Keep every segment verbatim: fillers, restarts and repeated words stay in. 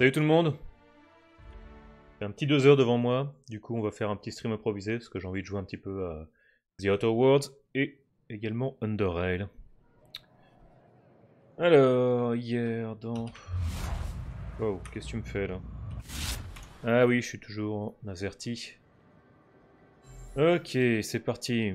Salut tout le monde. J'ai un petit deux heures devant moi, du coup on va faire un petit stream improvisé parce que j'ai envie de jouer un petit peu à The Outer Worlds et également Underrail. Alors, hier dans... Oh, qu'est-ce que tu me fais là? Ah oui, je suis toujours en Azerty. Ok, c'est parti.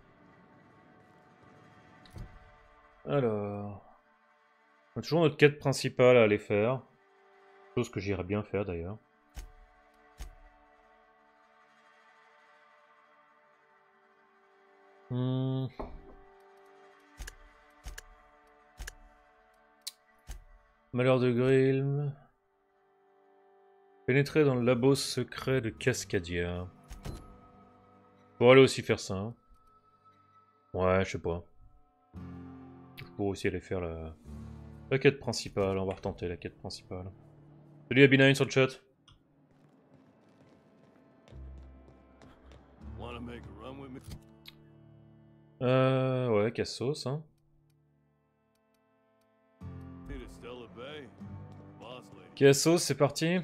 Alors... On a toujours notre quête principale à aller faire. Chose que j'irais bien faire d'ailleurs. Hmm... Malheur de Grill. Pénétrer dans le labo secret de Cascadia. Pour aller aussi faire ça. Hein. Ouais, je sais pas. Je pourrais aussi aller faire la... la quête principale. On va retenter la quête principale. Salut à B neuf sur le chat. Euh... Ouais, casse-sauce, hein. Casse-sauce, c'est parti. En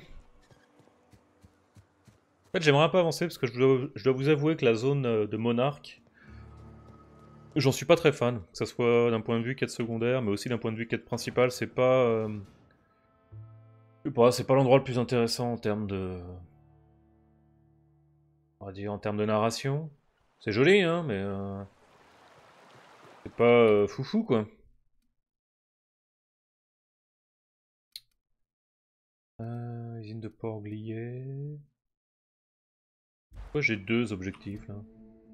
fait, j'aimerais un peu avancer parce que je dois, je dois vous avouer que la zone de Monarque, j'en suis pas très fan. Que ce soit d'un point de vue quête secondaire, mais aussi d'un point de vue quête principale, c'est pas... Euh... C'est pas l'endroit le plus intéressant en termes de... On va dire en termes de narration. C'est joli, hein, mais... Euh... C'est pas euh, foufou, quoi. Euh, usine de Port-Glier... Pourquoi j'ai deux objectifs, là?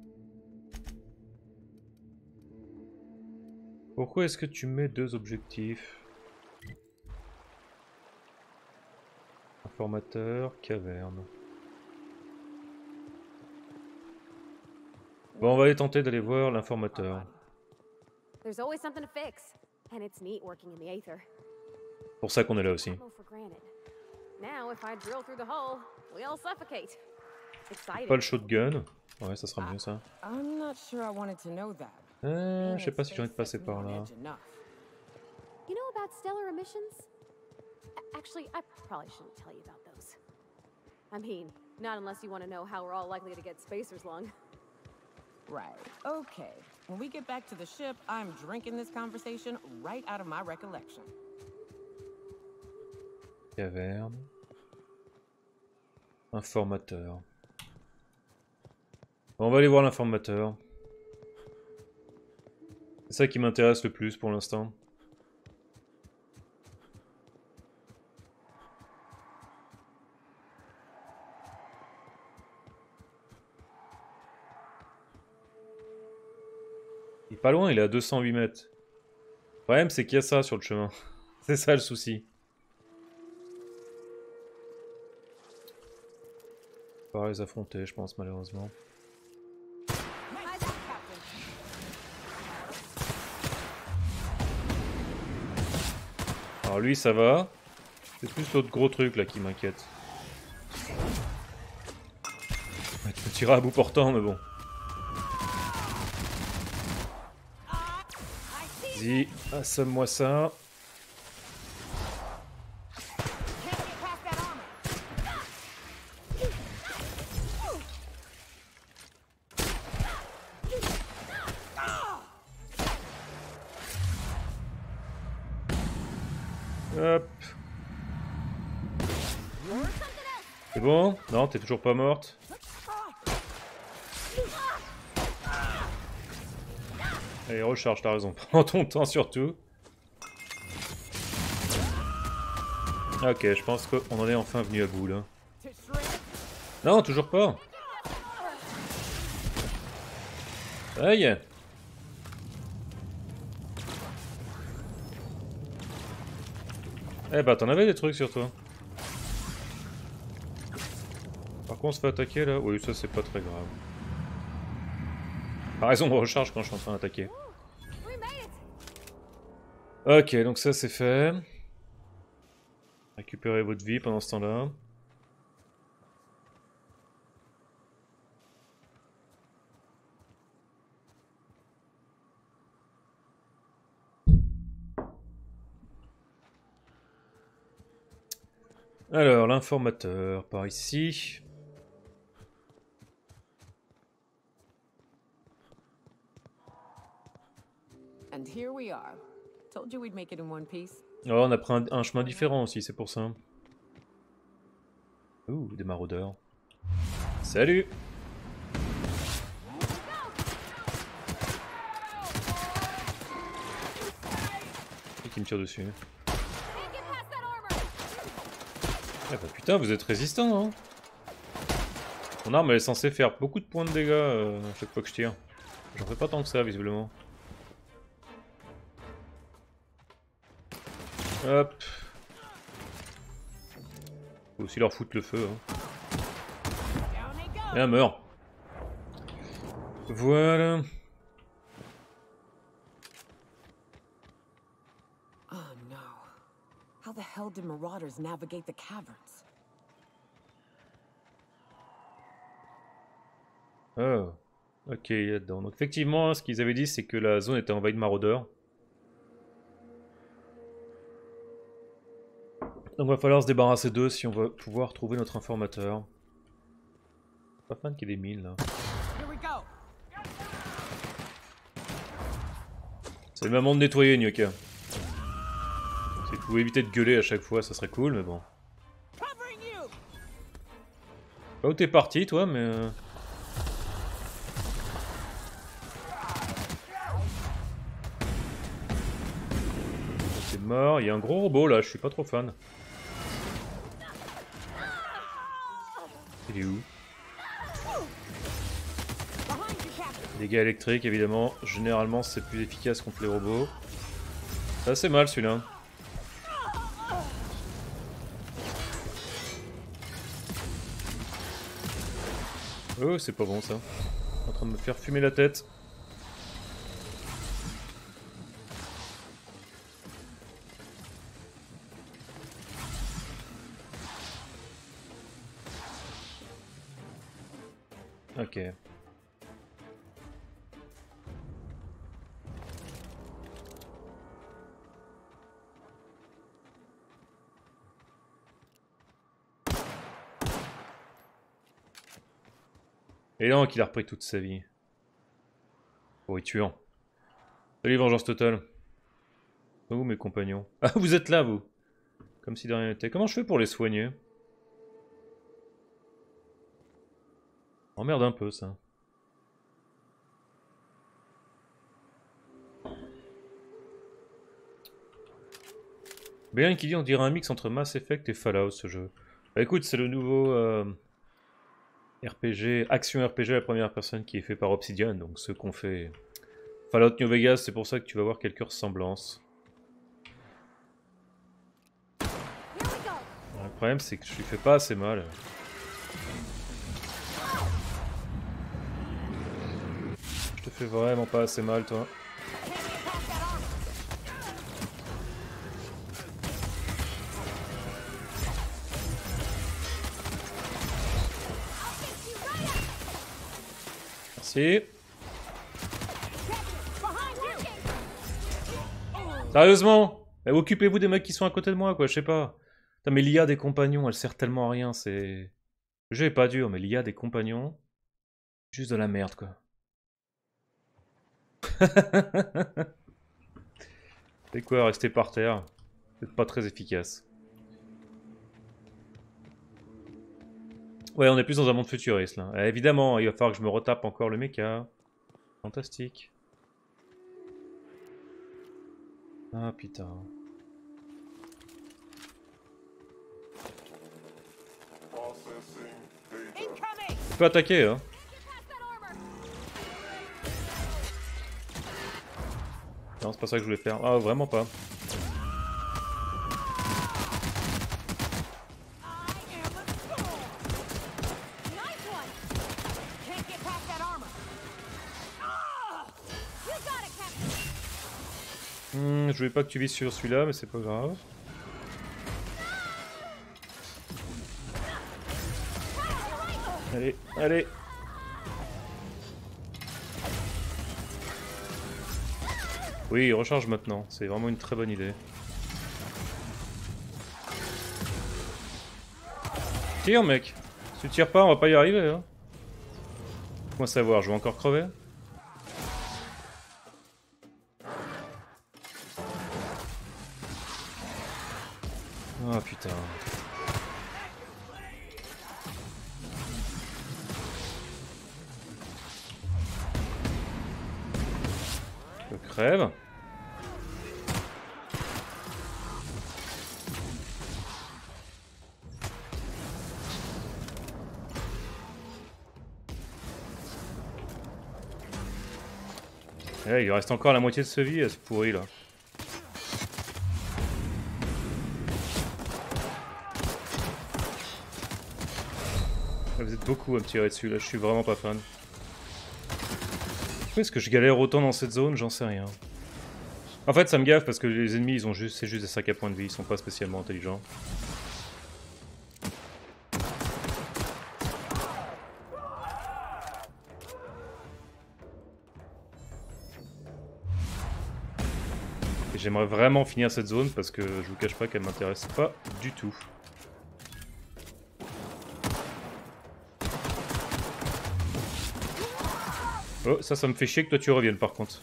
Pourquoi est-ce que tu mets deux objectifs? Informateur, caverne. Bon, on va aller tenter d'aller voir l'informateur. Pour ça qu'on est là aussi. Pas le shotgun. Ouais, ça sera mieux ça. Euh, je sais pas si j'ai envie de passer par là. You know about stellar emissions? Actually, I probably shouldn't tell you about those. I mean, not unless you want to know how we're all likely to get spacers lung. Right. Okay. When we get back to the ship, I'm drinking this conversation right out of my recollection. Caverne. Informateur. Bon, on va aller voir l'informateur. C'est ça qui m'intéresse le plus pour l'instant. Il est pas loin, il est à deux cent huit mètres. Le problème, c'est qu'il y a ça sur le chemin. C'est ça le souci. On va les affronter, je pense, malheureusement. Alors lui, ça va. C'est plus l'autre gros truc là qui m'inquiète. Ouais, tu peux tirer à bout portant, mais bon. Vas-y, assomme-moi ça. Hop. C'est bon? Non, t'es toujours pas morte. Allez, recharge, t'as raison. Prends ton temps surtout. Ok, je pense qu'on en est enfin venu à bout là. Non, toujours pas. Aïe. Eh bah, t'en avais des trucs sur toi. Par contre, on se fait attaquer là. Oui, ça c'est pas très grave. Par raison de recharge quand je suis en train d'attaquer. Ok, donc ça c'est fait. Récupérez votre vie pendant ce temps-là. Alors, l'informateur par ici. And here we are. Told you we'd make it in one piece. Oh, on a pris un, un chemin différent aussi, c'est pour ça. Ouh, des maraudeurs. Salut! Et qui me tire dessus. Ah bah putain, vous êtes résistant, hein? Mon arme elle est censée faire beaucoup de points de dégâts euh, à chaque fois que je tire. J'en fais pas tant que ça, visiblement. Hop. Faut aussi leur foutre le feu. Hein. Et un meurt. Voilà. Oh no. How the hell did marauders navigate the caverns? Oh. Ok, il y a dedans. Donc effectivement, ce qu'ils avaient dit, c'est que la zone était envahie de maraudeurs. Donc va falloir se débarrasser d'eux si on va pouvoir trouver notre informateur. Pas fan qu'il y ait des mines là. C'est le moment de nettoyer, Nyoka. Si vous pouvez éviter de gueuler à chaque fois, ça serait cool, mais bon. Pas où t'es parti, toi, mais... Euh... C'est mort, il y a un gros robot là, je suis pas trop fan. Il est où? Dégâts électriques, évidemment. Généralement, c'est plus efficace contre les robots. C'est assez mal celui-là. Oh, c'est pas bon ça. En train de me faire fumer la tête. Ok. Et non, qu'il a repris toute sa vie. Oh, il est tuant. Salut, vengeance totale. Où mes compagnons? Ah, vous êtes là, vous. Comme si de rien n'était. Comment je fais pour les soigner? Emmerde un peu, ça. Bien qui dit, on dirait un mix entre Mass Effect et Fallout, ce jeu. Bah écoute, c'est le nouveau euh, R P G, action R P G à la première personne qui est fait par Obsidian, donc ceux qu'on fait Fallout New Vegas, c'est pour ça que tu vas voir quelques ressemblances. Le problème, c'est que je lui fais pas assez mal. Je te fais vraiment pas assez mal, toi. Merci. Sérieusement? eh, Occupez-vous des mecs qui sont à côté de moi, quoi, je sais pas. Putain, mais l'I A des compagnons, elle sert tellement à rien, c'est... Le jeu est pas dur, mais l'I A des compagnons... Juste de la merde, quoi. C'est quoi, rester par terre? C'est pas très efficace. Ouais, on est plus dans un monde futuriste, là. Eh, évidemment, il va falloir que je me retape encore le mecha. Fantastique. Ah, putain. Tu peux attaquer, hein. Non, c'est pas ça que je voulais faire. Ah, vraiment pas. Hmm, je voulais pas que tu vises sur celui-là, mais c'est pas grave. Allez, allez. Oui, recharge maintenant. C'est vraiment une très bonne idée. Tire, mec. Si tu tires pas, on va pas y arriver. Hein. Comment savoir, je vais encore crever. Oh putain. Je crève. Eh, il reste encore la moitié de ce vie à ce pourri là. Vous êtes beaucoup à me tirer dessus là, je suis vraiment pas fan. Pourquoi est-ce que je galère autant dans cette zone? J'en sais rien. En fait ça me gaffe parce que les ennemis ils ont juste, c'est juste des sacs à points de vie, ils sont pas spécialement intelligents. J'aimerais vraiment finir cette zone parce que je vous cache pas qu'elle m'intéresse pas du tout. Oh, ça, ça me fait chier que toi tu reviennes par contre.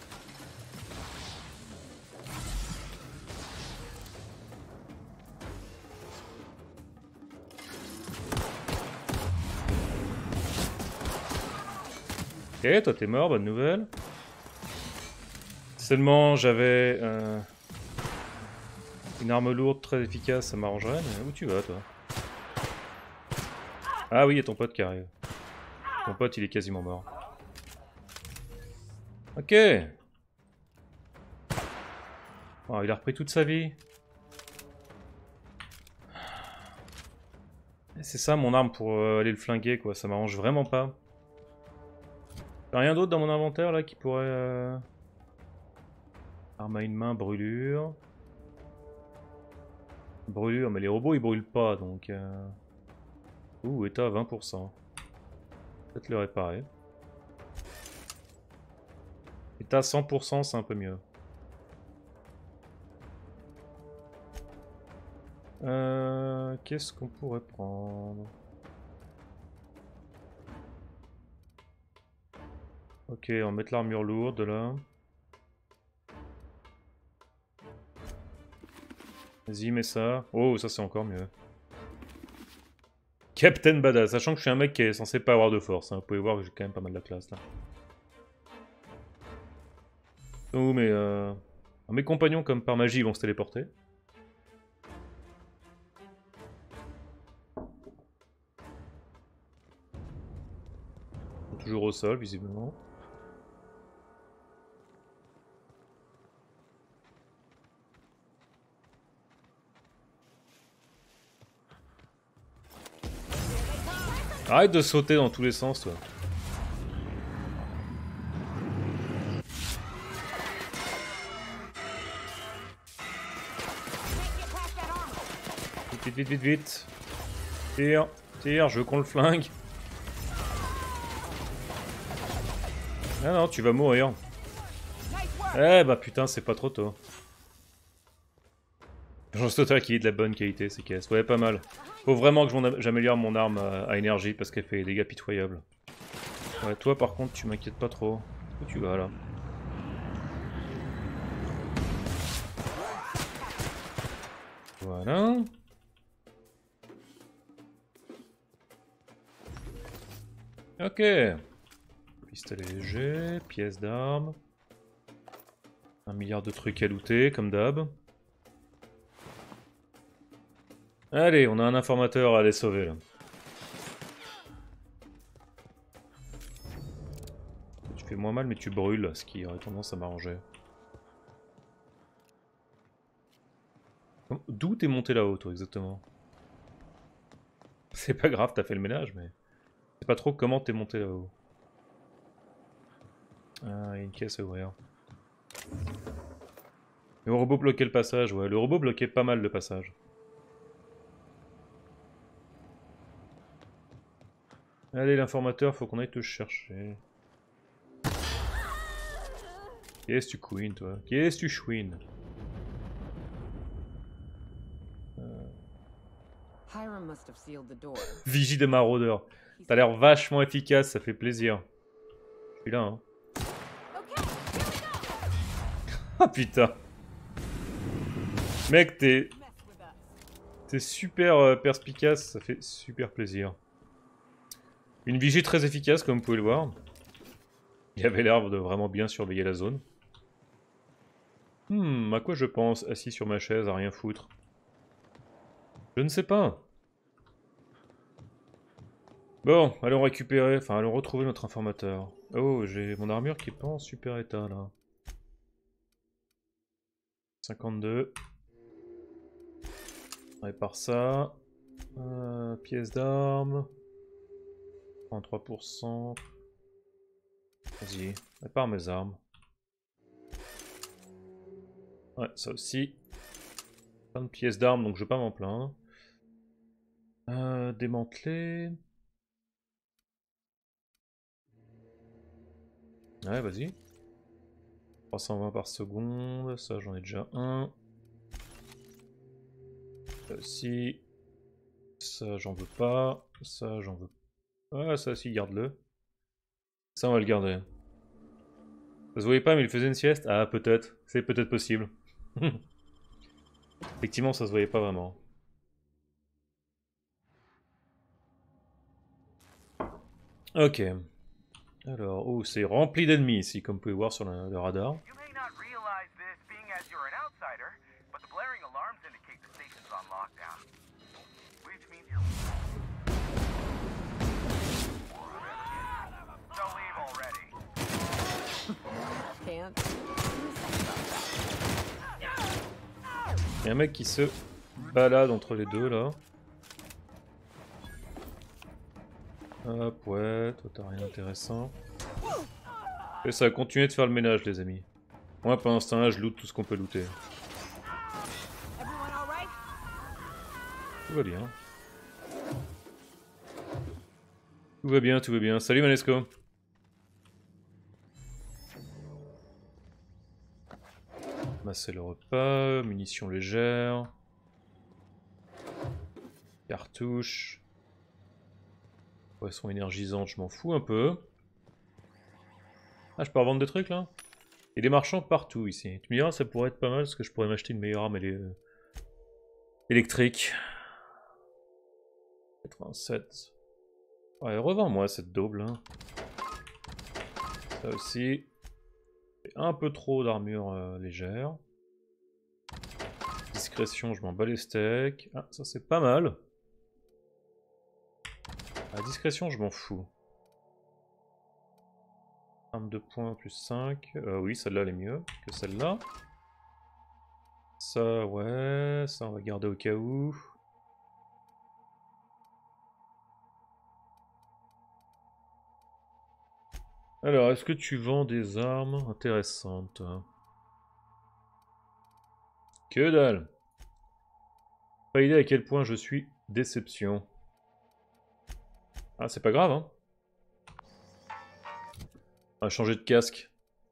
Ok, toi t'es mort, bonne nouvelle. Seulement j'avais euh, une arme lourde très efficace, ça m'arrangerait, mais où tu vas toi? Ah oui, il y a ton pote qui arrive. Ton pote il est quasiment mort. Ok. Oh, il a repris toute sa vie. C'est ça mon arme pour euh, aller le flinguer quoi, ça m'arrange vraiment pas. Y'a rien d'autre dans mon inventaire là qui pourrait... Euh... Arme à une main, brûlure. Brûlure, mais les robots ils brûlent pas donc... Euh... Ouh, état à vingt pour cent. Peut-être le réparer. État à cent pour cent c'est un peu mieux. Euh... Qu'est-ce qu'on pourrait prendre? Ok, on va mettre l'armure lourde là. Vas-y, mets ça. Oh, ça c'est encore mieux. Captain Badass, sachant que je suis un mec qui est censé pas avoir de force. Hein. Vous pouvez voir que j'ai quand même pas mal de la classe là. Oh, mais euh... mes compagnons, comme par magie, vont se téléporter. Toujours au sol, visiblement. Arrête de sauter dans tous les sens, toi. Vite, vite, vite, vite, vite. Tire, tire, je veux qu'on le flingue. Ah non, tu vas mourir. Eh bah putain, c'est pas trop tôt. Urgence totale qui est de la bonne qualité, ces caisses. Ouais, pas mal. Faut vraiment que j'améliore mon arme à, à énergie parce qu'elle fait des dégâts pitoyables. Ouais, toi par contre, tu m'inquiètes pas trop. Où tu vas là? Voilà. Ok. Pistolet léger, pièce d'armes. Un milliard de trucs à looter, comme d'hab. Allez, on a un informateur à aller sauver là. Tu fais moins mal mais tu brûles, ce qui aurait tendance à m'arranger. D'où t'es monté là-haut toi exactement? C'est pas grave, t'as fait le ménage mais... Je sais pas trop comment t'es monté là-haut. Ah, il y a une caisse à ouvrir. Le robot bloquait le passage, ouais. Le robot bloquait pas mal le passage. Allez, l'informateur, faut qu'on aille te chercher. Qu'est-ce que tu couines, toi? Qu'est-ce que tu chouines? euh... Hiram must have sealed the door. Vigie des maraudeurs. T'as l'air vachement efficace, ça fait plaisir. Je suis là, hein. Ah putain. Mec, t'es... T'es super euh, perspicace, ça fait super plaisir. Une vigie très efficace, comme vous pouvez le voir. Il avait l'air de vraiment bien surveiller la zone. Hmm, à quoi je pense, assis sur ma chaise, à rien foutre? Je ne sais pas. Bon, allons récupérer, enfin allons retrouver notre informateur. Oh, j'ai mon armure qui est pas en super état là. cinquante-deux. On répare ça. Euh, pièce d'armes. trente-trois pour cent. Vas-y, répare mes armes. Ouais, ça aussi. Plein de pièces d'armes, donc je vais pas m'en plaindre. Euh, démanteler. Ouais, vas-y. trois cent vingt par seconde, ça j'en ai déjà un. Ça aussi. Ça j'en veux pas. Ça j'en veux pas. Ah, ça aussi, garde-le. Ça on va le garder. Ça se voyait pas, mais il faisait une sieste? Ah, peut-être. C'est peut-être possible. Effectivement, ça se voyait pas vraiment. Ok. Alors, oh, c'est rempli d'ennemis ici, comme vous pouvez voir sur le, le radar. Il y a un mec qui se balade entre les deux là. Hop, ouais, toi t'as rien d'intéressant. Et ça va continuer de faire le ménage, les amis. Moi, pendant ce temps-là, je loot tout ce qu'on peut looter. Tout va bien. Tout va bien, tout va bien. Salut Manesco. Masser le repas, munitions légères. Cartouches. Poisson énergisante, je m'en fous un peu. Ah, je peux revendre des trucs là? Il y a des marchands partout ici. Tu me diras, ça pourrait être pas mal parce que je pourrais m'acheter une meilleure arme élé- électrique. quatre-vingt-sept. Ouais, revends-moi cette daube là. Ça aussi. Un peu trop d'armure euh, légère. Discrétion, je m'en bats les steaks. Ah, ça c'est pas mal. La discrétion, je m'en fous. Arme de points plus cinq. Euh, oui, celle-là elle est mieux que celle-là. Ça, ouais. Ça, on va garder au cas où. Alors, est-ce que tu vends des armes intéressantes? Que dalle! Pas idée à quel point je suis déception. Ah, c'est pas grave, hein. On va changer de casque.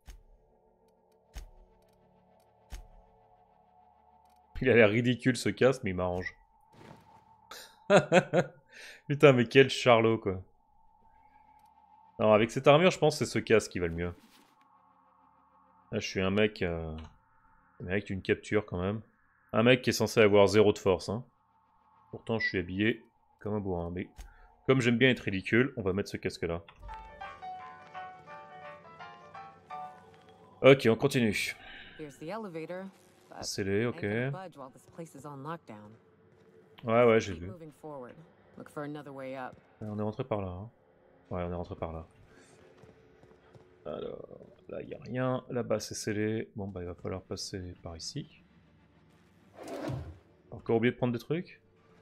Il a l'air ridicule ce casque, mais il m'arrange. Putain, mais quel charlot, quoi. Alors, avec cette armure, je pense que c'est ce casque qui va le mieux. Là, je suis un mec... Euh... Un mec d'une capture, quand même. Un mec qui est censé avoir zéro de force, hein. Pourtant, je suis habillé comme un bourrin. Mais comme j'aime bien être ridicule, on va mettre ce casque-là. Ok, on continue. Scellé, ok. Ouais, ouais, j'ai vu. On est rentré par là. Hein. Ouais, on est rentré par là. Alors, là, il n'y a rien. Là-bas, c'est scellé. Bon, bah, il va falloir passer par ici. Encore oublié de prendre des trucs?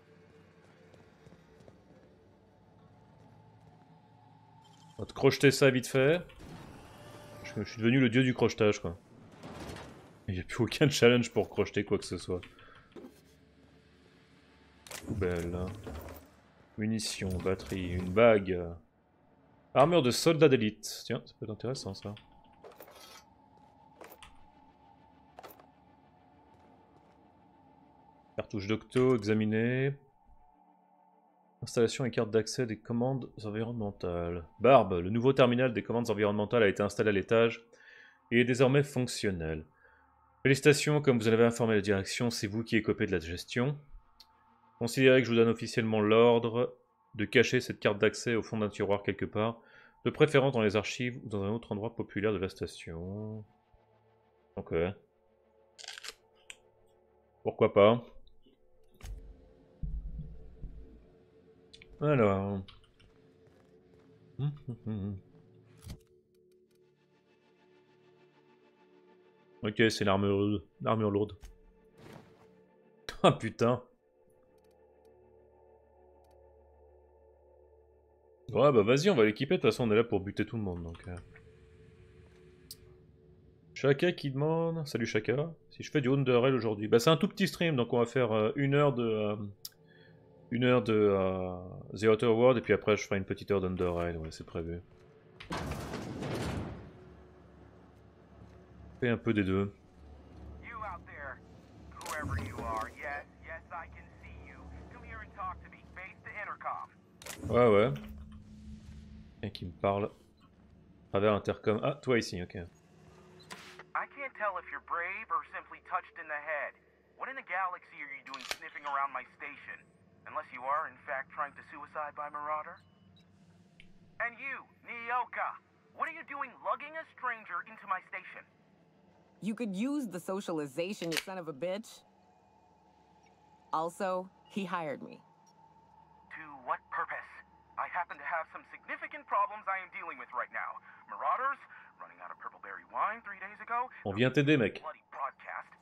On va te crocheter ça vite fait. Je, je suis devenu le dieu du crochetage, quoi. Il n'y a plus aucun challenge pour crocheter quoi que ce soit. Poubelle. Munitions, batterie, une bague. Armure de soldat d'élite. Tiens, ça peut être intéressant ça. Cartouche d'octo, examiner. Installation et carte d'accès des commandes environnementales. Barbe, le nouveau terminal des commandes environnementales a été installé à l'étage et est désormais fonctionnel. Félicitations, comme vous en avez informé la direction, c'est vous qui écopez de la gestion. Considérez que je vous donne officiellement l'ordre de cacher cette carte d'accès au fond d'un tiroir quelque part, de préférence dans les archives ou dans un autre endroit populaire de la station. Ok. Pourquoi pas. Alors... Ok, c'est l'armure l'armure lourde. Ah putain. Ouais bah vas-y, on va l'équiper, de toute façon on est là pour buter tout le monde donc... Euh... Chaka qui demande... Salut Chaka. Si je fais du Underrail aujourd'hui... Bah c'est un tout petit stream, donc on va faire euh, une heure de... Euh, une heure de euh, The Outer World, et puis après je ferai une petite heure d'Underrail, ouais c'est prévu. Fais un peu des deux. Ouais ouais. Quelqu'un qui me parle. À travers l'intercom. Ah, toi ici, ok. I can't tell if you're brave or simply touched in the head. What in the galaxy are you doing sniffing around my station? Unless you are, in fact, trying to suicide by Marauder? And you, Nyoka, what are you doing lugging a stranger into my station? You could use the socialization, you son of a bitch. Also, he hired me. To what purpose? I happen to have some significant problems I am dealing with right now. Marauders, running out of purpleberry wine three days ago. On vient t'aider, mec. Bloody broadcast.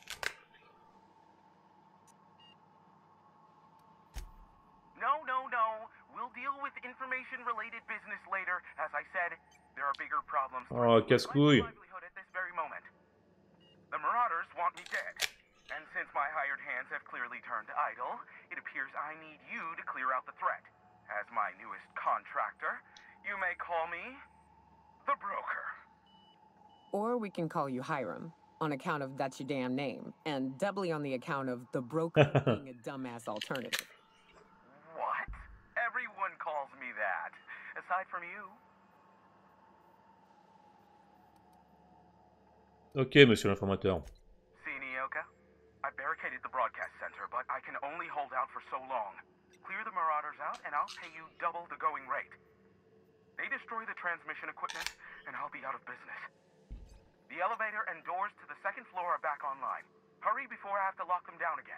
No, no, no. We'll deal with information-related business later. As I said, there are bigger problems. Oh, casse-couille. Livelihood at this very moment. The Marauders want me dead. And since my hired hands have clearly turned idle, it appears I need you to clear out the threat. As my newest contractor, you may call me the Broker. Or we can call you Hiram, on account of that's your damn name, and doubly on the account of the Broker being a dumbass alternative. What? Everyone calls me that, aside from you. Ok, monsieur l'informateur. See, Nyoka? I barricaded the broadcast center, but I can only hold out for so long. Clear the Marauders out, and I'll pay you double the going rate. They destroy the transmission equipment, and I'll be out of business. The elevator and doors to the second floor are back online. Hurry before I have to lock them down again.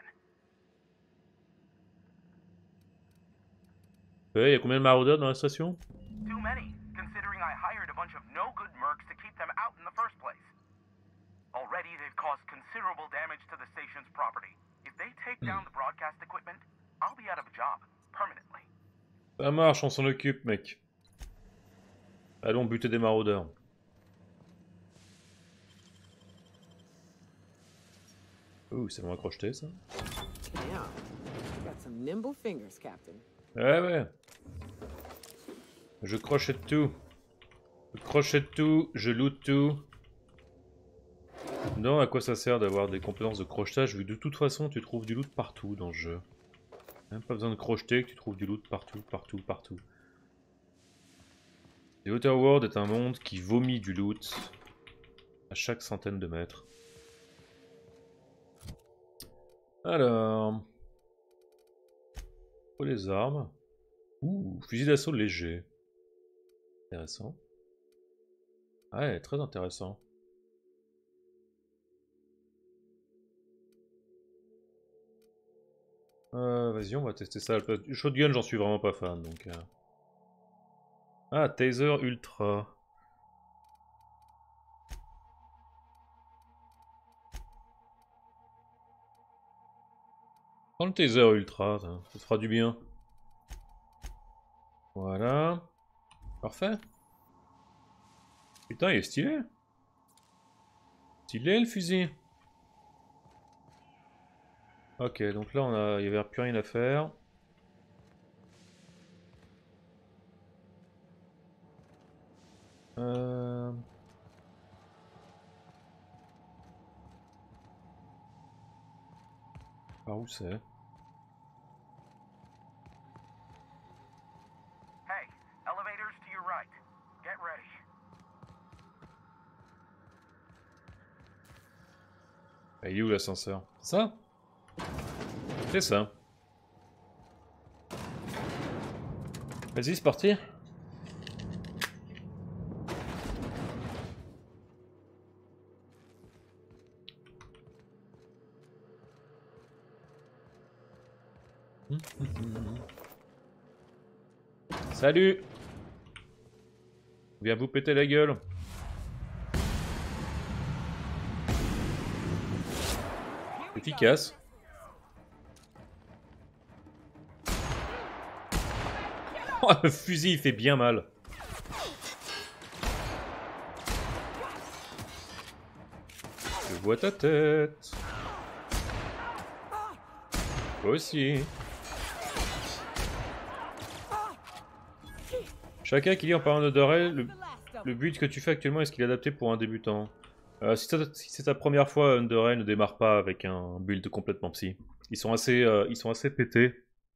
Ouais, y a combien de maraudeurs dans la station? Too many, considering I hired a bunch of no-good mercs to keep them out in the first place. Already, they've caused considerable damage to the station's property. If they take down the broadcast equipment, I'll be out of a job, permanently. Ça marche, on s'en occupe, mec. Allons buter des maraudeurs. Ouh, ça m'a crocheté, ça. Yeah, got some nimble fingers, Captain. Ouais, ouais. Je crochette tout. Je crochette tout, je loot tout. Non, à quoi ça sert d'avoir des compétences de crochetage vu que de toute façon tu trouves du loot partout dans le jeu. Même pas besoin de crocheter que tu trouves du loot partout, partout, partout. The Outer World est un monde qui vomit du loot à chaque centaine de mètres. Alors... Pour les armes... Ouh, fusil d'assaut léger. Intéressant. Ouais, très intéressant. Euh, Vas-y, on va tester ça. Le shotgun, j'en suis vraiment pas fan, donc... Euh... Ah, taser ultra. Prends le taser ultra, ça, ça te fera du bien. Voilà. Parfait. Putain, il est stylé. Stylé le fusil. Ok, donc là, on a... il n'y avait plus rien à faire. Euh... Par où c'est? Ah, il est où l'ascenseur? Ça? C'est ça. Vas-y, c'est parti. Salut! Viens vous péter la gueule. Efficace. Oh, le fusil, il fait bien mal. Je vois ta tête. Toi aussi. Chacun qui lit en parlant de Dorel, le, le build que tu fais actuellement, est-ce qu'il est adapté pour un débutant? euh, Si, si c'est ta première fois, Underrail ne démarre pas avec un build complètement psy. Ils sont assez, euh, ils sont assez pétés.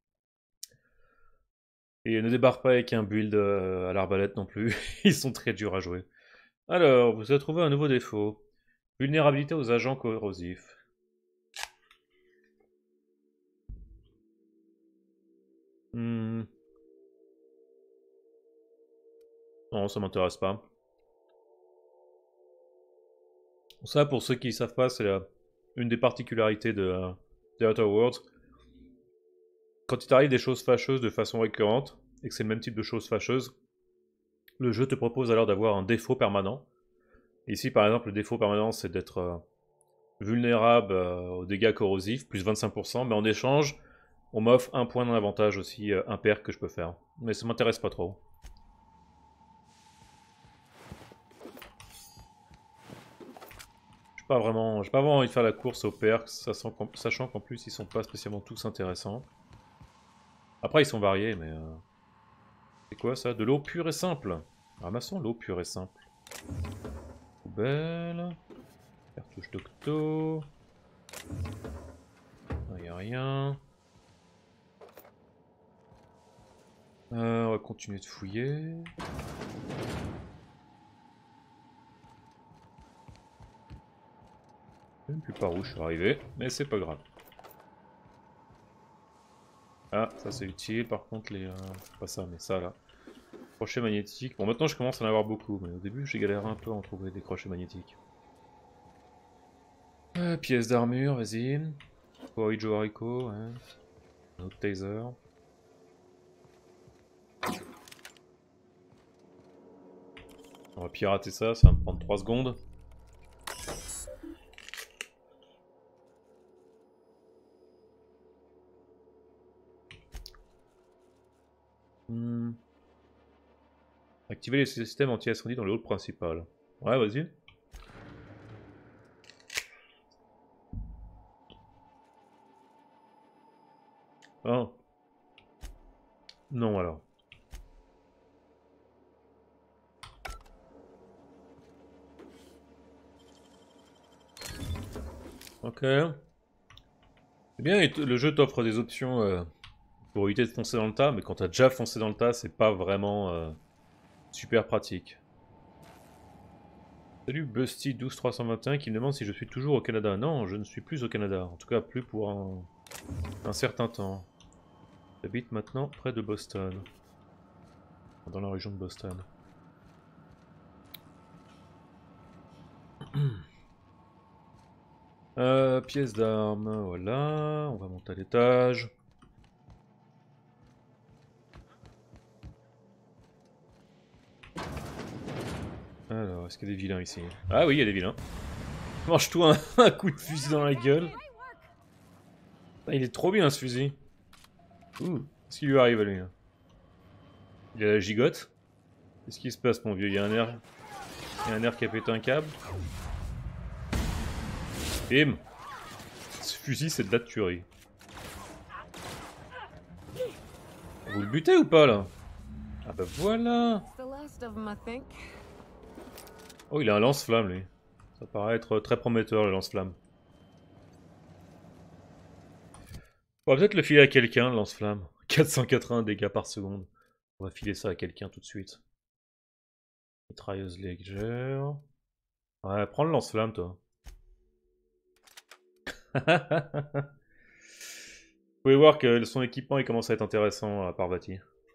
Et ne débarque pas avec un build euh, à l'arbalète non plus. Ils sont très durs à jouer. Alors, vous avez trouvé un nouveau défaut. Vulnérabilité aux agents corrosifs. Hmm. Non, ça m'intéresse pas. Ça, pour ceux qui ne savent pas, c'est une des particularités de, uh, de Outer Worlds. Quand il t'arrive des choses fâcheuses de façon récurrente, et que c'est le même type de choses fâcheuses, le jeu te propose alors d'avoir un défaut permanent. Ici, par exemple, le défaut permanent, c'est d'être euh, vulnérable euh, aux dégâts corrosifs, plus vingt-cinq pour cent, mais en échange, on m'offre un point d'avantage aussi euh, impair que je peux faire. Mais ça m'intéresse pas trop. J'ai pas vraiment, j'ai pas vraiment envie de faire la course aux perks, sachant qu'en plus ils sont pas spécialement tous intéressants. Après ils sont variés, mais... Euh... C'est quoi ça? De l'eau pure et simple. Ramassons l'eau pure et simple. Poubelle. Cartouche d'octo. Il n'y a rien. Euh, on va continuer de fouiller. Je ne sais plus par où je suis arrivé, mais c'est pas grave. Ah, ça c'est utile, par contre les... Euh, pas ça, mais ça là. Crochet magnétique. Bon, maintenant je commence à en avoir beaucoup, mais au début j'ai galéré un peu à en trouver des crochets magnétiques. Euh, pièce d'armure, vas-y. Corrijo haricot, ouais. Un autre taser. On va pirater ça, ça va me prendre trois secondes. Hmm. Activer les systèmes anti-incendie dans le hall principal. Ouais, vas-y. Ah. Non, alors. Ok. Eh bien, le jeu t'offre des options euh, pour éviter de foncer dans le tas, mais quand t'as déjà foncé dans le tas, c'est pas vraiment euh, super pratique. Salut Busty douze trois cent vingt et un qui me demande si je suis toujours au Canada. Non, je ne suis plus au Canada. En tout cas, plus pour un, un certain temps. J'habite maintenant près de Boston. Dans la région de Boston. Euh, pièce d'armes, voilà. On va monter à l'étage. Alors, est-ce qu'il y a des vilains ici? Ah oui, il y a des vilains. Mange-toi un, un coup de fusil dans la gueule. Ah, il est trop bien ce fusil. Ouh, qu'est-ce qui lui arrive à lui? Il a la gigote. Qu'est-ce qui se passe, mon vieux? Il y a un air... Il y a un air qui a pété un câble. Bim. Ce fusil, c'est de la tuerie. Vous le butez ou pas, là? Ah bah voilà. Oh, il a un lance-flamme, lui. Ça paraît être très prometteur, le lance-flamme. On va peut-être le filer à quelqu'un, le lance-flamme. quatre cent quatre-vingts dégâts par seconde. On va filer ça à quelqu'un tout de suite. Mitrailleuse légère. Ouais, prends le lance-flamme, toi. Vous pouvez voir que son équipement il commence à être intéressant à Parvati.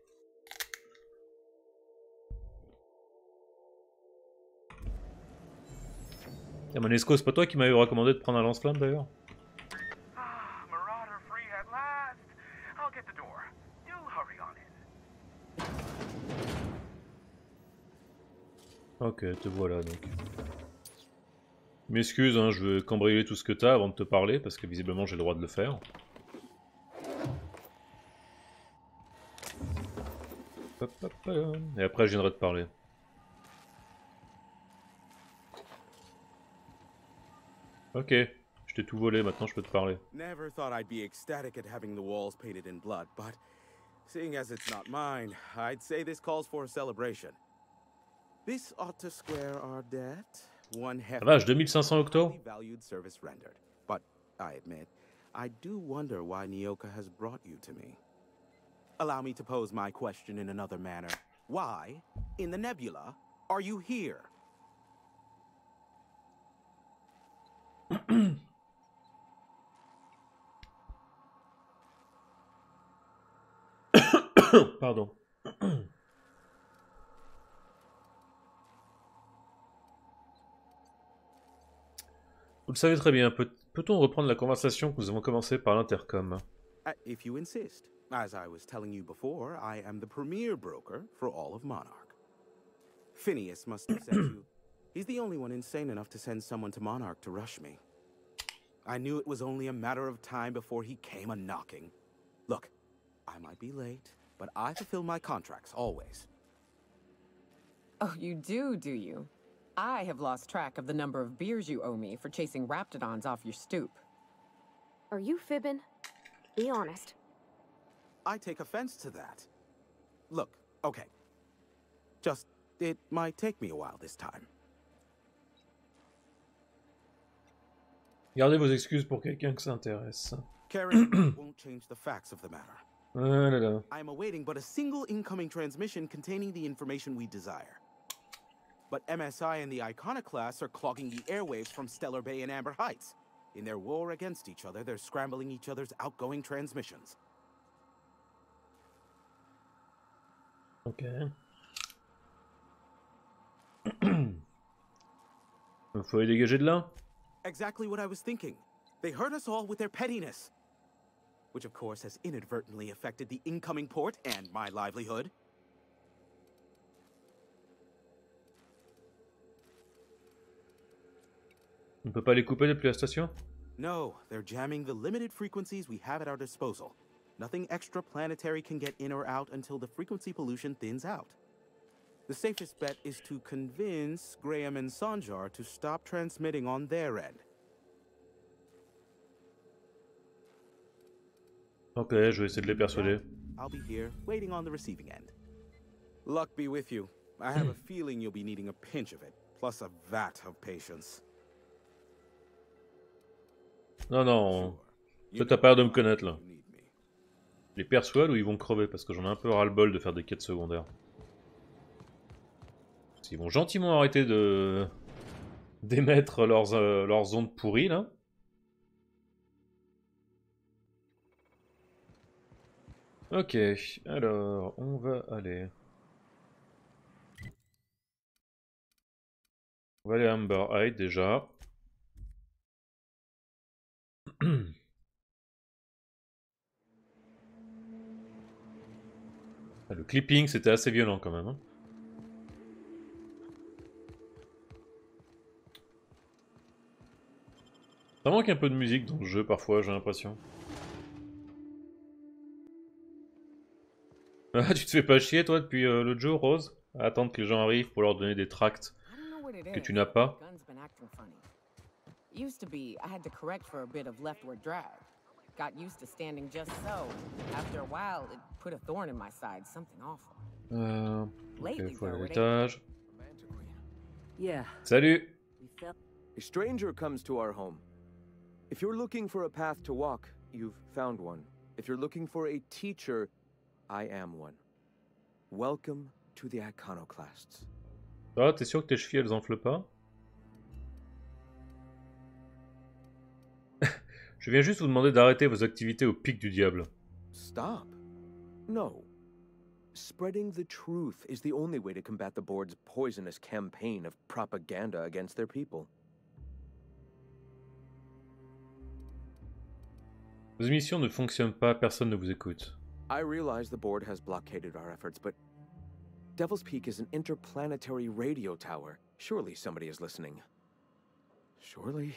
Et Manesco, c'est pas toi qui m'avais recommandé de prendre un lance-flamme d'ailleurs? Ah, Marauder free at last. I'll get the door. Do hurry on in. Ok, te voilà donc. M'excuse, hein, je veux cambrioler tout ce que t'as avant de te parler, parce que visiblement j'ai le droit de le faire. Et après je viendrai te parler. Ok, je t'ai tout volé, maintenant je peux te parler. Never thought I'd be ecstatic at having the walls painted in blood, but seeing as it's not mine, I'd say this calls for a celebration. This ought to square our debt. One Ah vache, deux mille cinq cents octo. valued service rendered. But I admit, I do wonder why Nyoka has brought you to me. Allow me to pose my question in another manner. Why, in the nebula, are you here? Pardon. Vous le savez très bien, Peut- peut-on reprendre la conversation que nous avons commencée par l'intercom? Uh, if you insist. As I was telling you before, I am the premier broker for all of Monarch. Phineas must have sent you. He's the only one insane enough to send someone to Monarch to rush me. I knew it was only a matter of time before he came a-knocking. Look, I might be late, but I fulfill my contracts, always. Oh, you do, do you? I have lost track of the number of beers you owe me for chasing raptidons off your stoop. Are you fibbing? Be honest. I take offense to that. Look, okay. Just, it might take me a while this time. Gardez vos excuses pour quelqu'un que ça intéresse. Caring won't change the facts of the matter. Ah là là. I am awaiting but a single incoming transmission containing the information we desire. But M S I and the Iconoclasts are clogging the airwaves from Stellar Bay and Amber Heights. In their war against each other, they're scrambling each other's outgoing transmissions. Ok. Faut les dégager de là. Exactly what I was thinking. They hurt us all with their pettiness. Which of course has inadvertently affected the incoming port and my livelihood. On peut pas les couper depuis la station? No, they're jamming the limited frequencies we have at our disposal. Nothing extraplanetary can get in or out until the frequency pollution thins out. The safest bet is to convince Graham and Sanjar to stop transmitting on their end. Ok, je vais essayer de les persuader. I'll be here, waiting on the receiving end. Luck be with you. I have a feeling you'll be needing a pinch of it, plus a vat of patience. Non, non. Toi, t'as pas l'air de me connaître, là. Les persuade ou ils vont crever, parce que j'en ai un peu ras-le-bol de faire des quêtes secondaires. Ils vont gentiment arrêter de... d'émettre leurs, euh, leurs ondes pourries, là. Ok, alors, on va aller... On va aller à Amber Heights, déjà. Le clipping, c'était assez violent, quand même. Hein. Ça manque un peu de musique dans le jeu, parfois, j'ai l'impression. Ah, tu te fais pas chier, toi, depuis euh, l'autre jour, Rose? À attendre que les gens arrivent pour leur donner des tracts que tu n'as pas. Used to be, I had to correct for a bit of leftward drag. Got used to standing just so. After a while, it put a thorn in my side, something awful. Euh... Lately, Ok, faut though, it ain't. l'étage. Yeah. Salut! A stranger comes to our home. If you're looking for a path to walk, you've found one. If you're looking for a teacher, I am one. Welcome to the Iconoclasts. Ah, t'es sûr que tes chevilles, elles enflent pas? Je viens juste vous demander d'arrêter vos activités au pic du diable. Stop. No. Spreading the truth is the only way to combat the board's poisonous campaign of propaganda against their people. Vos émissions ne fonctionnent pas, personne ne vous écoute. I realize the board has blockaded our efforts, but Devil's Peak is an interplanetary radio tower. Surely somebody is listening. Surely.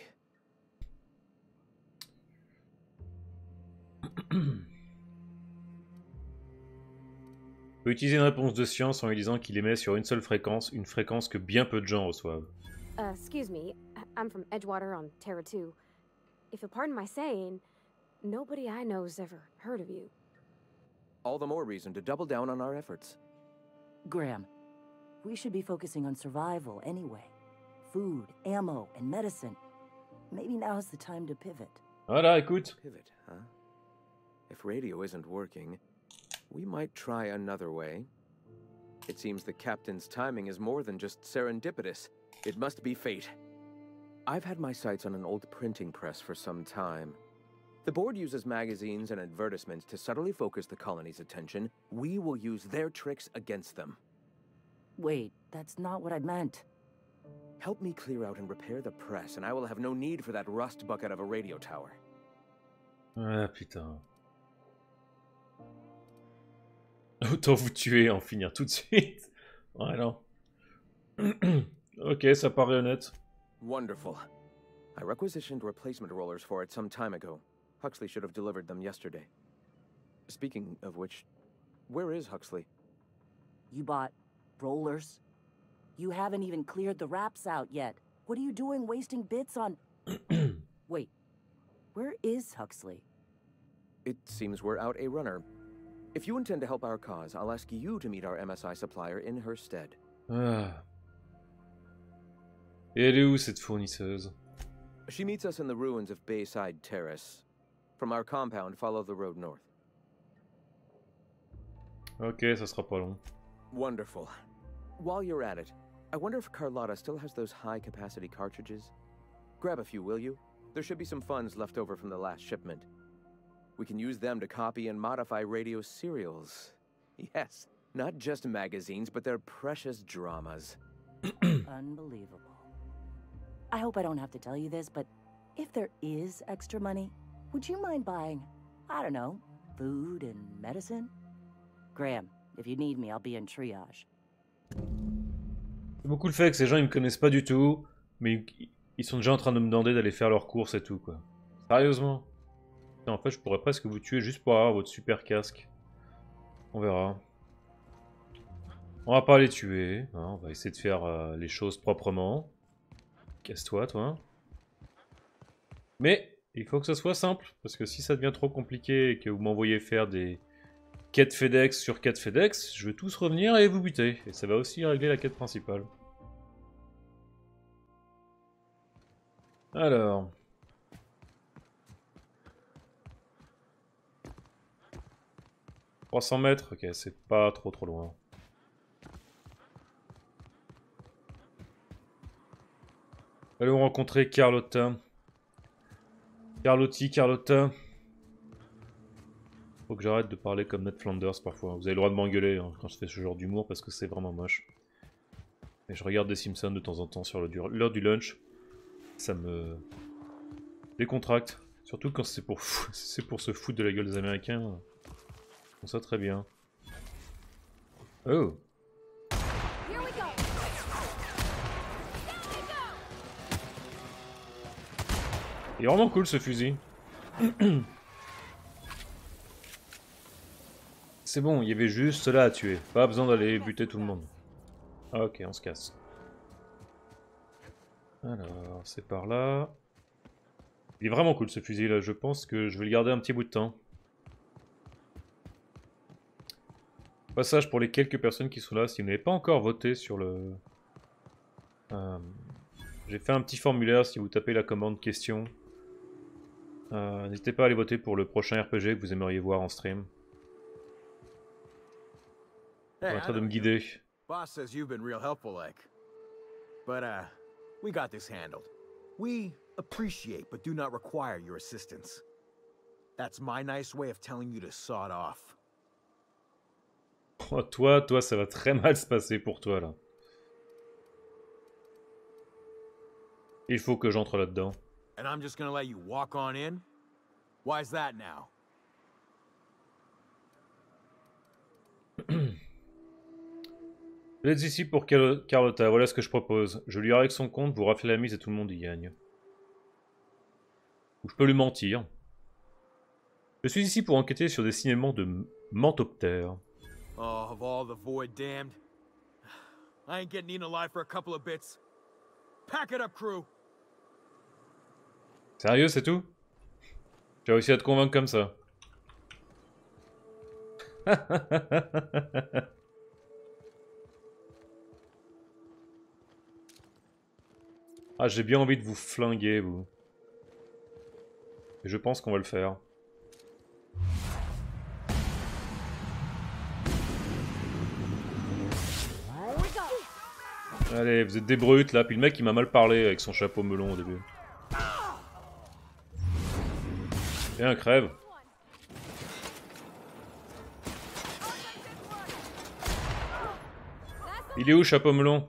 On peut utiliser une réponse de science en lui disant qu'il émet sur une seule fréquence, une fréquence que bien peu de gens reçoivent. Uh, excuse me, I- I'm from Edgewater on Terra two. If you'll pardon my saying, nobody I know's ever heard of you. All the more reason to double down on our efforts. Graham, we should be focusing on survival anyway. Food, ammo, and medicine. Maybe now's the time to pivot. Voilà, écoute. Pivot, huh? If radio isn't working, we might try another way. It seems the captain's timing is more than just serendipitous. It must be fate. I've had my sights on an old printing press for some time. The board uses magazines and advertisements to subtly focus the colony's attention. We will use their tricks against them. Wait, that's not what I meant. Help me clear out and repair the press, and I will have no need for that rust bucket of a radio tower. Ah putain. Autant vous tuer et en finir tout de suite. Ouais, non. Ok, ça paraît honnête. Wonderful. I requisitioned replacement rollers for it some time ago. Huxley should have delivered them yesterday. Speaking of which, where is Huxley? You bought rollers? You haven't even cleared the wraps out yet. What are you doing wasting bits on... Wait, where is Huxley? It seems we're out a runner. If you intend to help our cause, I'll ask you to meet our M S I supplier in her stead. Ah. Et elle est où cette fournisseuse? She meets us in the ruins of Bayside Terrace. From our compound, follow the road north. Ok, ça sera pas long. Wonderful. While you're at it, I wonder if Carlotta still has those high-capacity cartridges? Grab a few, will you? There should be some funds left over from the last shipment. We can use them to copy and modify radio serials. Yes, not just magazines, but their precious dramas. Unbelievable. I hope I don't have to tell you this, but if there is extra money, would you mind buying, I don't know, food and medicine? Graham, if you need me, I'll be in triage. C'est beaucoup le fait que ces gens ils me connaissent pas du tout, mais ils sont déjà en train de me demander d'aller faire leurs courses et tout quoi. Sérieusement? En fait, je pourrais presque vous tuer juste pour avoir votre super casque. On verra. On va pas les tuer. Hein, on va essayer de faire euh, les choses proprement. Casse-toi, toi. Mais il faut que ça soit simple. Parce que si ça devient trop compliqué et que vous m'envoyez faire des quêtes FedEx sur quêtes FedEx, je vais tous revenir et vous buter. Et ça va aussi régler la quête principale. Alors... trois cents mètres, ok, c'est pas trop trop loin. Allons rencontrer Carlotta. Carlotti, Carlotta. Faut que j'arrête de parler comme Ned Flanders parfois. Vous avez le droit de m'engueuler hein, quand je fais ce genre d'humour parce que c'est vraiment moche. Et je regarde des Simpsons de temps en temps sur l'heure du lunch. Ça me décontracte. Surtout quand c'est pour, c'est pour se foutre de la gueule des Américains. On sait très bien. Oh. Here we go. Il est vraiment cool ce fusil. C'est bon, il y avait juste cela à tuer. Pas besoin d'aller buter tout le monde. Ah, ok, on se casse. Alors, c'est par là. Il est vraiment cool ce fusil là. Je pense que je vais le garder un petit bout de temps. Passage pour les quelques personnes qui sont là, si vous n'avez pas encore voté sur le... Euh, J'ai fait un petit formulaire, si vous tapez la commande question. Euh, N'hésitez pas à aller voter pour le prochain R P G que vous aimeriez voir en stream. Hey, En train I de know me you. guider. Boss says you've been real helpful, like. But, uh, we got this handled. We appreciate but do not require your assistance. That's my nice way of telling you to sod off. Oh, toi, toi, ça va très mal se passer pour toi, là. Il faut que j'entre là-dedans. And I'm just gonna let you walk on in? Why's that now? Vous êtes ici pour Car Carlotta, voilà ce que je propose. Je lui règle son compte, vous raflez la mise et tout le monde y gagne. Ou je peux lui mentir. Je suis ici pour enquêter sur des signalements de Mantoptères. Oh, of all the void damned. I ain't getting eaten alive for a couple of bits. Pack it up, crew! Sérieux, c'est tout? J'ai réussi à te convaincre comme ça. Ah, j'ai bien envie de vous flinguer, vous. Et je pense qu'on va le faire. Allez, vous êtes des brutes là, puis le mec il m'a mal parlé avec son chapeau melon au début. Et un crève. Il est où, chapeau melon?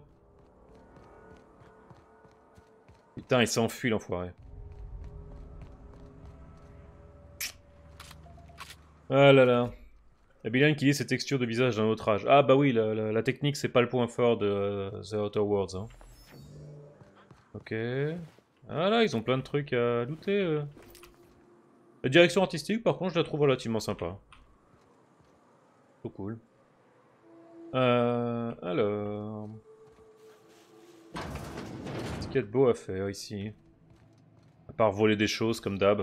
Putain, il s'enfuit l'enfoiré. Ah là là. Il y a Billian qui dit ces textures de visage d'un autre âge. Ah bah oui, la, la, la technique c'est pas le point fort de uh, The Outer Worlds. Hein. Ok. Ah là, ils ont plein de trucs à looter. Euh. La direction artistique par contre je la trouve relativement sympa. Trop cool. Euh, alors... Qu'est-ce qu'il y a de beau à faire ici? À part voler des choses comme d'hab.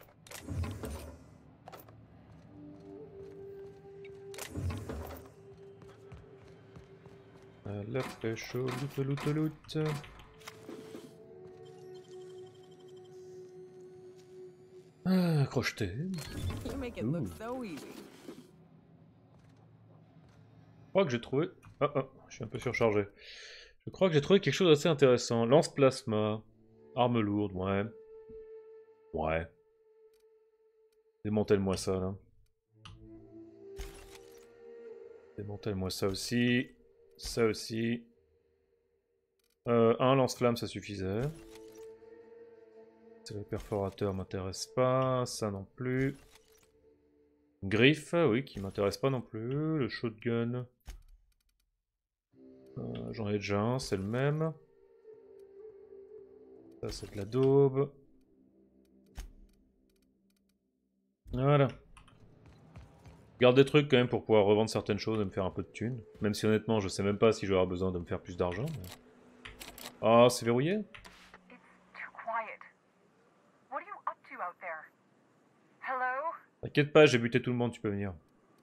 La pêche au loot, loot, loot. Ah, crocheté. You make it look so easy. Je crois que j'ai trouvé... Oh, oh, je suis un peu surchargé. Je crois que j'ai trouvé quelque chose d'assez intéressant. Lance-plasma. Arme lourde, ouais. Ouais. Démantèle-moi ça, là. Démantèle-moi ça aussi. Ça aussi. Euh, un lance-flamme, ça suffisait. Le perforateur m'intéresse pas. Ça non plus. Griffe, oui, qui m'intéresse pas non plus. Le shotgun. Euh, J'en ai déjà un, c'est le même. Ça, c'est de la daube. Voilà. Je garde des trucs quand même pour pouvoir revendre certaines choses et me faire un peu de thunes. Même si honnêtement, je sais même pas si je vais avoir besoin de me faire plus d'argent. Mais... Ah, c'est verrouillé? T'inquiète pas, j'ai buté tout le monde, tu peux venir.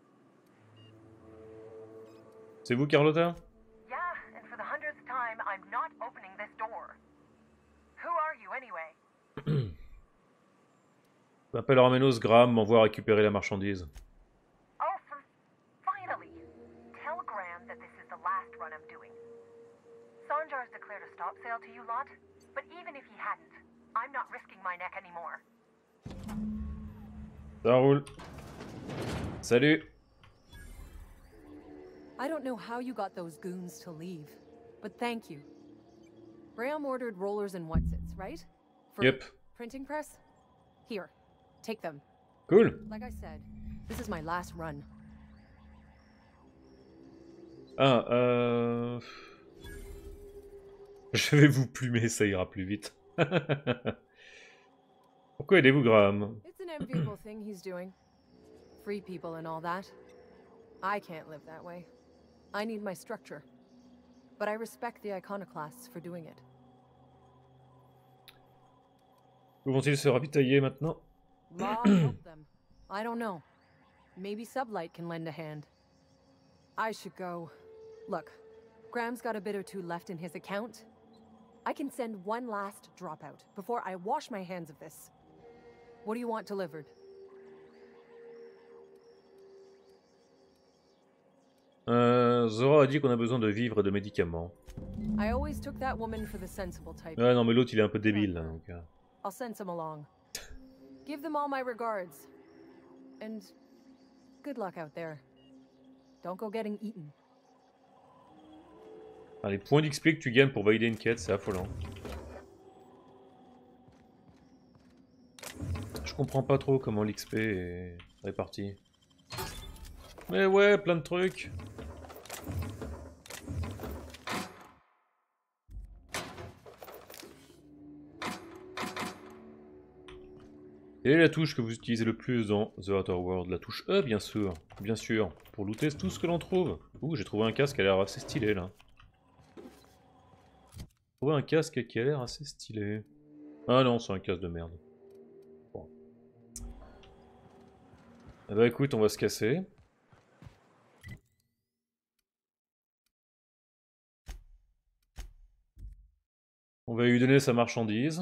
C'est vous, Carlotta? Yeah, and for the hundredth time, I'm not opening this door. Who are you anyway? Je m'appelle Ramenos, Graham m'envoie récupérer la marchandise. Oh, for finally! Tell Graham that this is the last run I'm doing. Sanjar's declared a stop sale to you lot, but even if he hadn't, I'm not risking my neck anymore. Ça roule. Salut. I don't know how you got those goons to leave, but thank you. Graham ordered rollers and whatsits, right? For Yep. Printing press? Here, take them. Cool. Like I said, this is my last run. Ah, euh... Je vais vous plumer, ça ira plus vite. Pourquoi aidez-vous, Graham? It's an enviable thing he's doing. Free people and all that. I can't live that way. I need my structure. But I respect the iconoclasts for doing it. Où vont-ils se ravitailler maintenant? Law help them. I don't know. Maybe Sublight can lend a hand. I should go. Look, Graham's got a bit or two left in his account. I can send one last dropout before I wash my hands of this. What do you want delivered? Euh, Zora a dit qu'on a besoin de vivres et de médicaments. I always took that woman for the sensible type. Ouais, non, mais l'autre il est un peu débile là. Donc, euh... I'll send some along. Give them all my regards. And good luck out there. Don't go getting eaten. Ah, les points d'X P que tu gagnes pour valider une quête, c'est affolant. Je comprends pas trop comment l'X P est réparti. Mais ouais, plein de trucs. Quelle est la touche que vous utilisez le plus dans The Outer World? La touche E, bien sûr. Bien sûr. Pour looter tout ce que l'on trouve. Ouh, j'ai trouvé un casque qui a l'air assez stylé, là. J'ai trouvé un casque qui a l'air assez stylé. Ah non, c'est un casque de merde. Bon. Eh bah écoute, on va se casser. On va lui donner sa marchandise.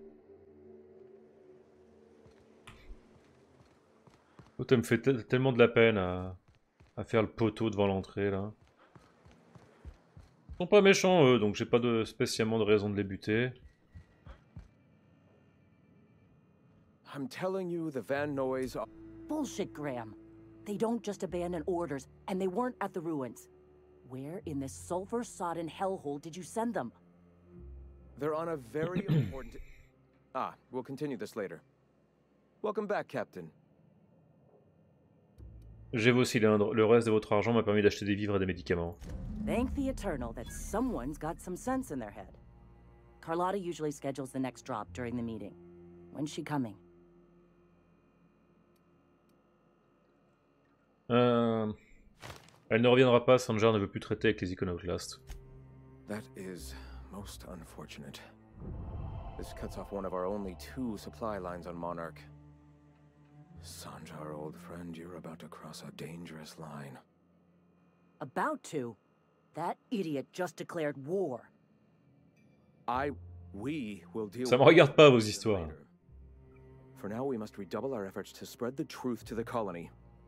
Oh, ça me fait tellement de la peine à, à faire le poteau devant l'entrée là. Ils sont pas méchants eux, donc j'ai pas de, spécialement de raison de les buter. I'm telling you, the Van Noys are... Bullshit, Graham. They don't just abandon orders, and they weren't at the ruins. Where in this sulfur-sodden hellhole did you send them? They're on a very important... Ah, we'll continue this later. Welcome back, Captain. J'ai vos cylindres. Le reste de votre argent m'a permis d'acheter des vivres et des médicaments. Thank the Eternal that someone's got some sense in their head. Carlotta usually schedules the next drop during the meeting. When's she coming? Euh... Elle ne reviendra pas, Sanjar ne veut plus traiter avec les Iconoclastes. That is most unfortunate. This cuts off one of our only two supply lines on Monarch. Sanjar, old friend, you're about to cross a dangerous line. About to? That idiot just declared war. I... we will deal Ça me regarde pas, vos histoires. For now, we must redouble our efforts to spread the truth to the colony.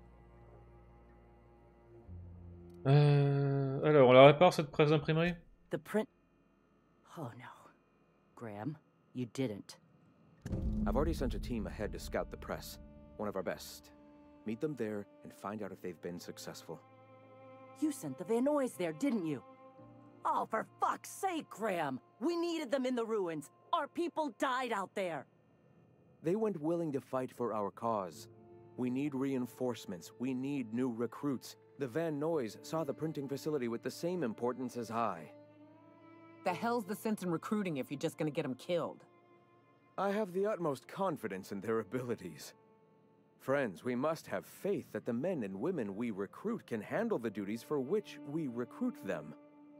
Euh... Alors, on la répare cette presse d'imprimerie? The print... Oh no. Graham, you didn't. I've already sent a team ahead to scout the press. One of our best. Meet them there and find out if they've been successful. You sent the Van Noys there, didn't you? Oh, for fuck's sake, Graham! We needed them in the ruins. Our people died out there. They went willing to fight for our cause. We need reinforcements. We need new recruits. The Van Noys saw the printing facility with the same importance as I. The hell's the sense in recruiting if you're just gonna get them killed? I have the utmost confidence in their abilities. Friends, we must have faith that the men and women we recruit can handle the duties for which we recruit them.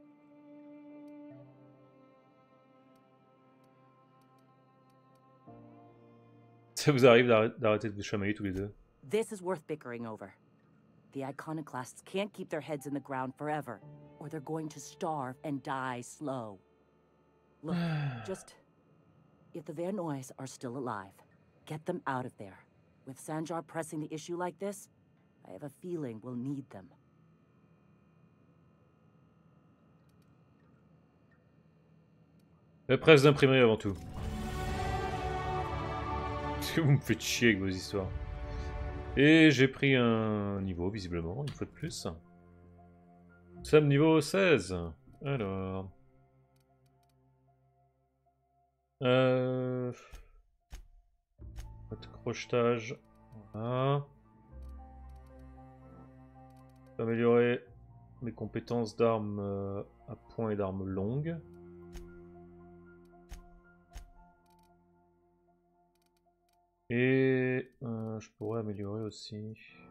Ça vous arrive d'arrêter de vous chamailler tous les deux? This is worth bickering over. The Iconoclasts can't keep their heads in the ground forever, or they're going to starve and die slow. Look, just... if the Van Noys are still alive, get them out of there. With Sanjar pressing the issue like this, I have a feeling we'll need them. La presse d'imprimerie avant tout. Vous me faites chier avec vos histoires. Et j'ai pris un niveau, visiblement, une fois de plus. Nous sommes niveau seize. Alors... Euh... Crochetage. Voilà. Améliorer mes compétences d'armes euh, à point et d'armes longues. Et euh, je pourrais améliorer aussi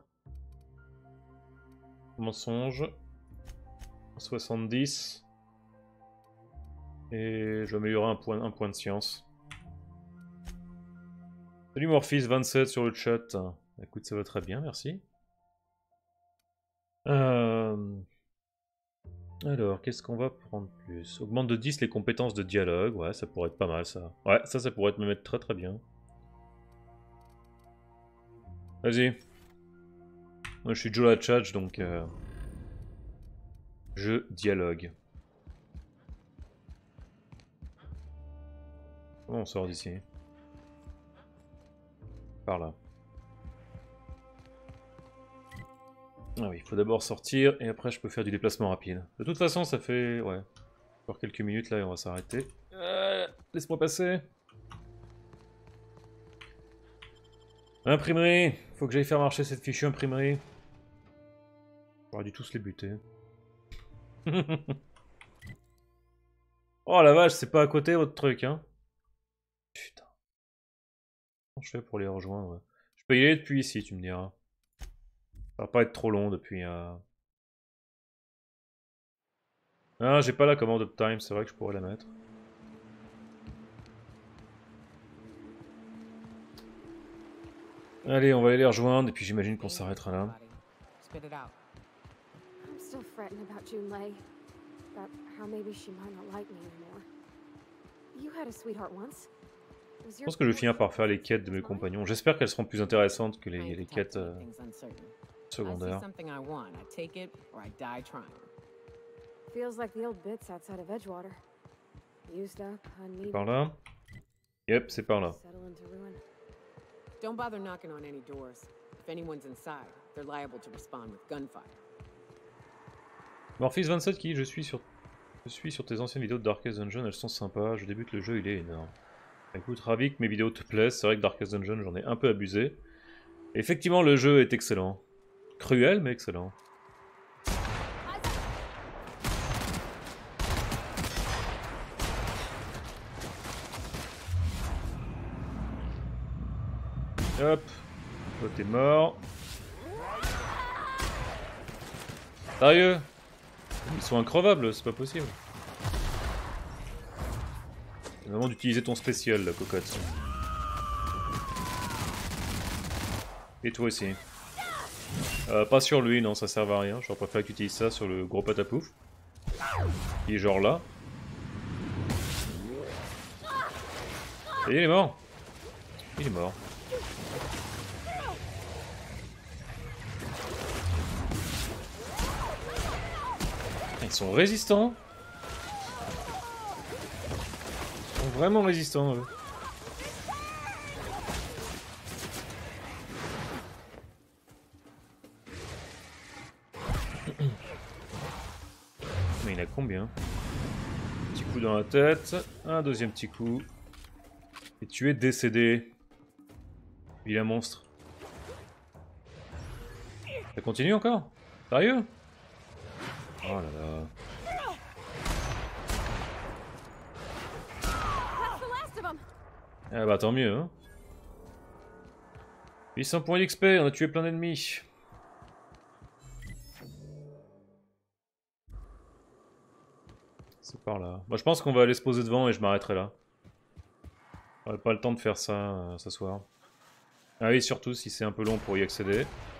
mensonge soixante-dix et je vais améliorer un point, un point de science. Salut Morphis vingt-sept sur le chat. Écoute, ça va très bien, merci. Euh... Alors, qu'est-ce qu'on va prendre plus? Augmente de dix les compétences de dialogue. Ouais, ça pourrait être pas mal ça. Ouais, ça, ça pourrait me mettre très très bien. Vas-y. Moi je suis Joe la Tchatch, donc euh, je dialogue. Comment on sort d'ici? par là. Ah oui, il faut d'abord sortir et après je peux faire du déplacement rapide. De toute façon, ça fait... ouais. Encore quelques minutes là et on va s'arrêter. Euh, Laisse-moi passer. Imprimerie. Faut que j'aille faire marcher cette fichue imprimerie. J'aurais dû tous les buter. Oh la vache, c'est pas à côté votre truc, hein. Putain. Comment je fais pour les rejoindre? Ouais. Je peux y aller depuis ici, tu me diras. Ça va pas être trop long depuis... Euh... Ah, j'ai pas la commande Uptime, c'est vrai que je pourrais la mettre. Allez, on va aller les rejoindre et puis j'imagine qu'on s'arrêtera là. I'm still fretting about Junlei. About how maybe she might not like me anymore. You had a sweetheart once. Je pense que je vais finir par faire les quêtes de mes compagnons. J'espère qu'elles seront plus intéressantes que les, les quêtes euh, secondaires. Feels like the old bits outside of Edgewater. Used up, unneeded. Par là? Yep, c'est par là. Settle into ruin. Don't bother knocking on any doors. If anyone's inside, they're liable to respond with gunfire. Morphis vingt-sept qui je suis sur je suis sur tes anciennes vidéos de Darkest Dungeon, elles sont sympas, je débute le jeu, il est énorme. Écoute, ravi que mes vidéos te plaisent, c'est vrai que Darkest Dungeon j'en ai un peu abusé. Et effectivement le jeu est excellent. Cruel mais excellent. Hop, toi t'es mort. Sérieux? Ils sont increvables, c'est pas possible. C'est le moment d'utiliser ton spécial, la cocotte. Et toi aussi. Euh, pas sur lui, non, ça sert à rien. J'aurais préféré que tu utilises ça sur le gros patapouf. Qui est genre là. Et il est mort. Il est mort. Ils sont résistants. Ils sont vraiment résistants, eux. Mais il a combien? Petit coup dans la tête. Un deuxième petit coup. Et tu es décédé. Vilain monstre. Ça continue encore? Sérieux? Oh là là. Ah bah tant mieux, hein. huit cents points d'X P, on a tué plein d'ennemis. C'est par là. Moi je pense qu'on va aller se poser devant et je m'arrêterai là. J'aurai pas le temps de faire ça euh, ce soir. Ah oui, surtout si c'est un peu long pour y accéder.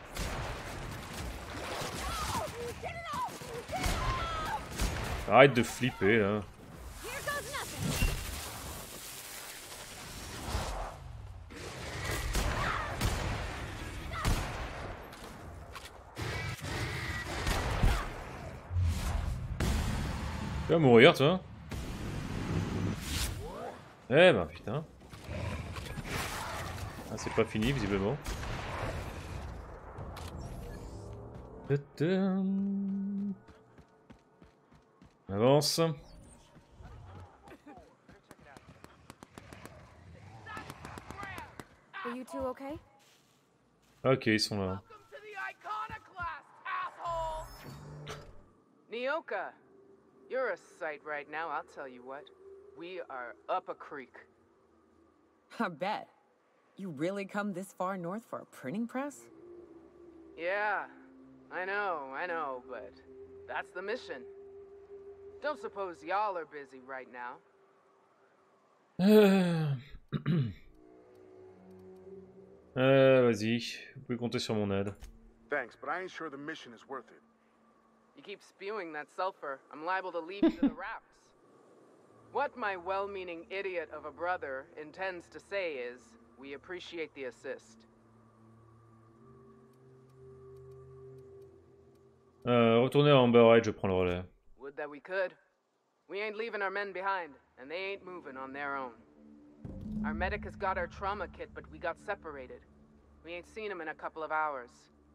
Arrête de flipper là. Tu vas mourir toi. Eh ben putain. Ah c'est pas fini visiblement. Avance. Are you two okay? Ok, ils sont là. Nyoka, you're a sight right now, I'll tell you what. We are up a creek. I bet. You really come this far north for a printing press? Yeah, I know, I know, but that's the mission. Don't suppose y'all are busy right now. Euh, euh vas-y, vous pouvez compter sur mon aide. Thanks, but I ain't sure the mission is worth it. You keep spewing that sulfur, I'm liable to leave you to the raps. What my well-meaning idiot of a brother intends to say is, we appreciate the assist. Euh, retournez à Amber Heights, je prends le relais. Would that we could. We ain't leaving our men behind, and they ain't moving on their own. Our medic has got our trauma kit, but we got separated. We ain't seen him in a couple of hours.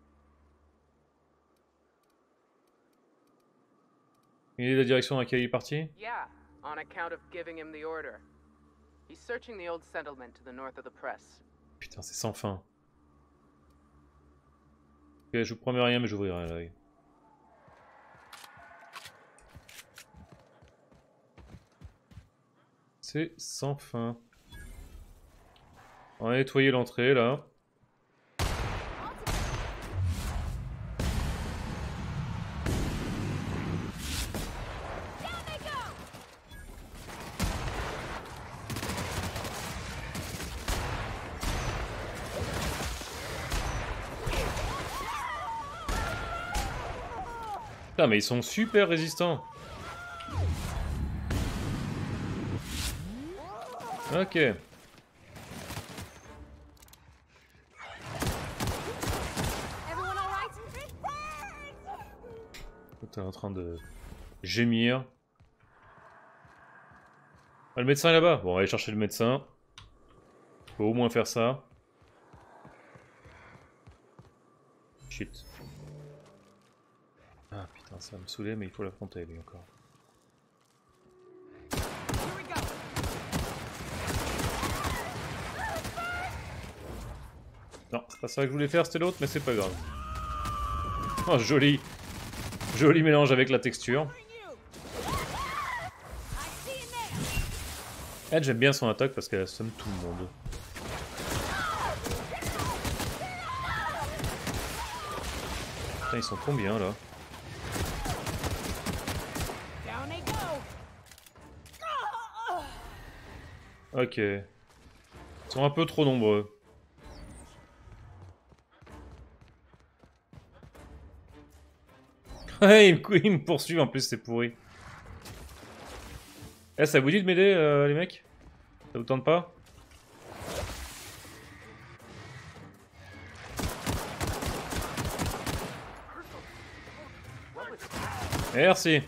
Une idée de la direction dans laquelle il est parti? Yeah, on account of giving him the order. He's searching the old settlement to the north of the press. Putain, c'est sans fin. Ok, je vous promets rien, mais j'ouvrirai l'œil. C'est sans fin. On va nettoyer l'entrée là. Putain, mais ils sont super résistants. Ok. T'es en train de gémir. Ah, le médecin est là-bas. Bon, on va aller chercher le médecin. Faut au moins faire ça. Shit. Ah putain, ça va me saouler, mais il faut l'affronter lui encore. Non, c'est pas ça que je voulais faire, c'était l'autre, mais c'est pas grave. Oh, joli. Joli mélange avec la texture. Elle, j'aime bien son attaque parce qu'elle assomme tout le monde. Putain, ils sont combien là? Ok. Ils sont un peu trop nombreux. Ouais, il me, il me poursuit en plus, c'est pourri. Eh, ça vous dit de m'aider, euh, les mecs? Ça vous tente pas? Merci.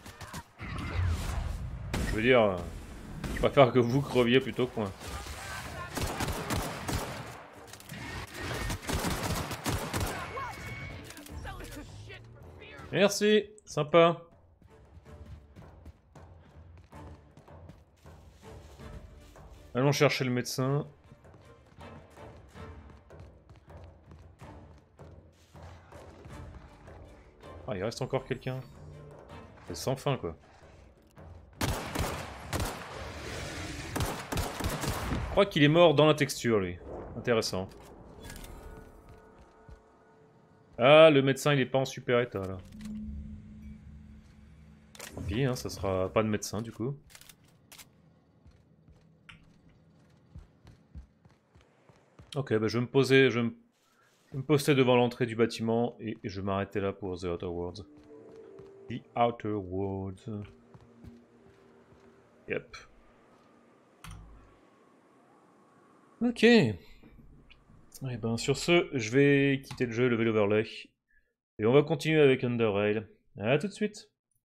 Je veux dire, euh, je préfère que vous creviez plutôt que moi. Merci, sympa. Allons chercher le médecin. Ah, il reste encore quelqu'un. C'est sans fin, quoi. Je crois qu'il est mort dans la texture, lui. Intéressant. Ah, le médecin, il est pas en super état, là. Tant pis, hein, ça sera pas de médecin, du coup. Ok, bah je vais me poser, je vais me, je vais me poster devant l'entrée du bâtiment et, et je vais m'arrêter là pour The Outer Worlds. The Outer Worlds. Yep. Ok. Et ben sur ce, je vais quitter le jeu, lever l'overlay. Et on va continuer avec Underrail. A tout de suite.